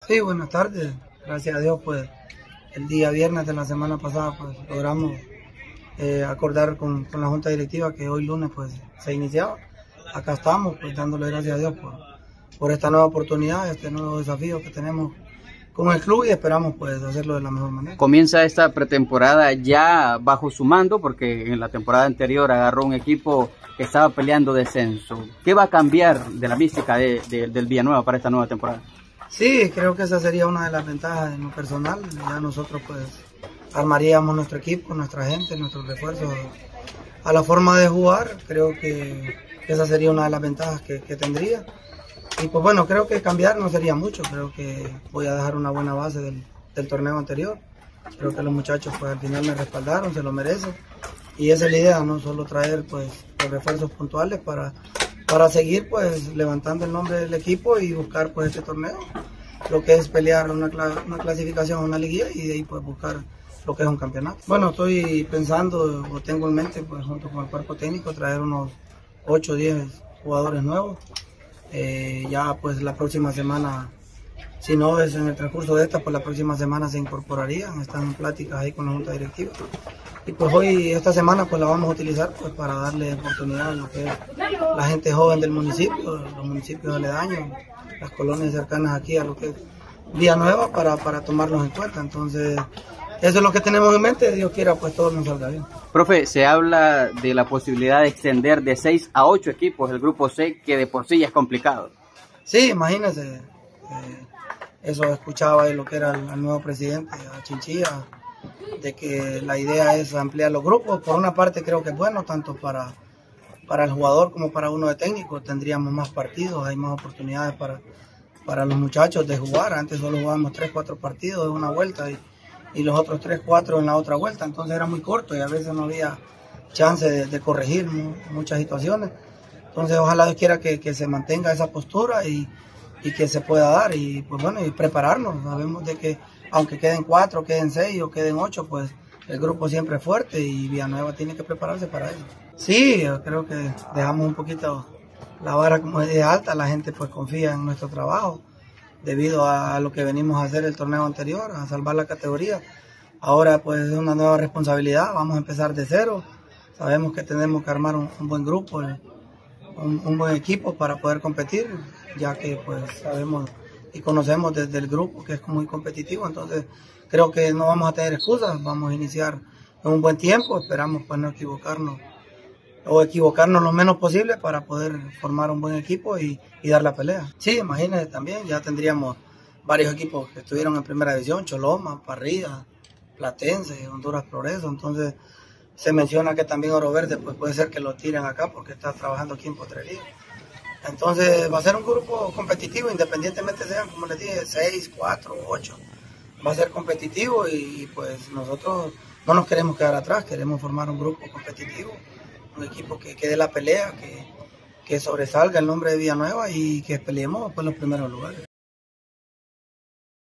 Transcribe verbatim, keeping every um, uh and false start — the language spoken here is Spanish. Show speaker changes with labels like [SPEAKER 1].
[SPEAKER 1] Sí, buenas tardes. Gracias a Dios, pues el día viernes de la semana pasada, pues logramos eh, acordar con, con la Junta Directiva que hoy lunes, pues se iniciaba. Acá estamos, pues dándole gracias a Dios por, por esta nueva oportunidad, este nuevo desafío que tenemos con el club y esperamos, pues, hacerlo de la mejor manera.
[SPEAKER 2] Comienza esta pretemporada ya bajo su mando, porque en la temporada anterior agarró un equipo que estaba peleando descenso. ¿Qué va a cambiar de la mística de, de, del Villanueva para esta nueva temporada?
[SPEAKER 1] Sí, creo que esa sería una de las ventajas en lo personal. Ya nosotros pues armaríamos nuestro equipo, nuestra gente, nuestros refuerzos a la forma de jugar. Creo que esa sería una de las ventajas que, que tendría. Y pues bueno, creo que cambiar no sería mucho. Creo que voy a dejar una buena base del, del torneo anterior. Creo que los muchachos pues al final me respaldaron, se lo merecen. Y esa es la idea, no solo traer pues los refuerzos puntuales para... para seguir pues levantando el nombre del equipo y buscar pues este torneo, lo que es pelear una, una clasificación a una liguilla y de ahí pues buscar lo que es un campeonato. Bueno, estoy pensando o tengo en mente pues junto con el cuerpo técnico traer unos ocho o diez jugadores nuevos. Eh, ya pues la próxima semana, si no es en el transcurso de esta, pues la próxima semana se incorporarían, están en pláticas ahí con la Junta Directiva. Y pues hoy, esta semana, pues la vamos a utilizar pues para darle oportunidad a lo que es la gente joven del municipio, los municipios aledaños, las colonias cercanas aquí a lo que es Villanueva para, para tomarlos en cuenta. Entonces, eso es lo que tenemos en mente, Dios quiera, pues todo nos salga bien.
[SPEAKER 2] Profe, se habla de la posibilidad de extender de seis a ocho equipos el grupo C, que de por sí ya es complicado.
[SPEAKER 1] Sí, imagínense, eh, eso escuchaba de lo que era el, el nuevo presidente, a Chinchilla, de que la idea es ampliar los grupos. Por una parte creo que es bueno, tanto para, para el jugador como para uno de técnico, tendríamos más partidos, hay más oportunidades para, para los muchachos de jugar. Antes solo jugábamos tres, cuatro partidos en una vuelta y, y los otros tres, cuatro en la otra vuelta, entonces era muy corto y a veces no había chance de, de corregir mu muchas situaciones. Entonces ojalá Dios quiera que, que se mantenga esa postura y, y que se pueda dar y pues bueno, y prepararnos. Sabemos de que aunque queden cuatro, queden seis o queden ocho, pues el grupo siempre es fuerte y Villanueva tiene que prepararse para eso. Sí, yo creo que dejamos un poquito la vara como de alta, la gente pues confía en nuestro trabajo debido a lo que venimos a hacer el torneo anterior, a salvar la categoría. Ahora pues es una nueva responsabilidad, vamos a empezar de cero, sabemos que tenemos que armar un, un buen grupo, un, un buen equipo para poder competir, ya que pues sabemos y conocemos desde el grupo que es muy competitivo, entonces creo que no vamos a tener excusas, vamos a iniciar en un buen tiempo, esperamos pues no equivocarnos o equivocarnos lo menos posible para poder formar un buen equipo y, y dar la pelea. Sí, imagínense también, ya tendríamos varios equipos que estuvieron en primera división, Choloma, Parrilla, Platense, Honduras Progreso, entonces se menciona que también Oro Verde pues puede ser que lo tiren acá porque está trabajando aquí en Potrería. Entonces va a ser un grupo competitivo, independientemente sean, como les dije, seis, cuatro, ocho. Va a ser competitivo y pues nosotros no nos queremos quedar atrás, queremos formar un grupo competitivo, un equipo que quede la pelea, que, que sobresalga el nombre de Villanueva y que peleemos por los primeros lugares.